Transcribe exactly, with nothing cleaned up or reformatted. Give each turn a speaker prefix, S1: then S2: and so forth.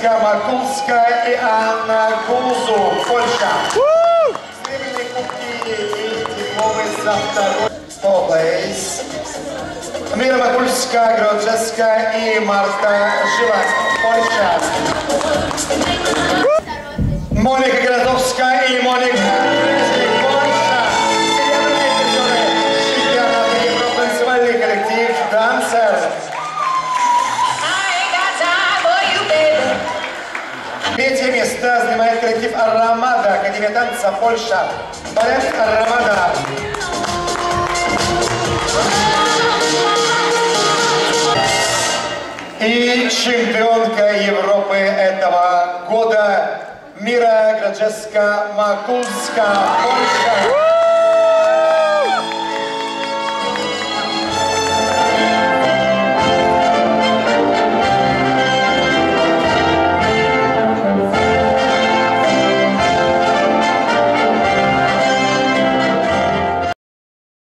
S1: Grodzeska Makulska i Anna Guzuk, Польша. Серебряные кубки и дипломы за второй place. Mira Makulska, Grodzeska и Marta Żywak, Польша. Monika Gradowska i Monika Grzeszczyk, Польша. Серебряные призеры чемпионата Европы, танцевальный коллектив «Дансер». Третье место занимает коллектив «Армада», Академия танца, Польша. Балет «Армада». И чемпионка Европы этого года Mira Grodzeska Makulska, Польша.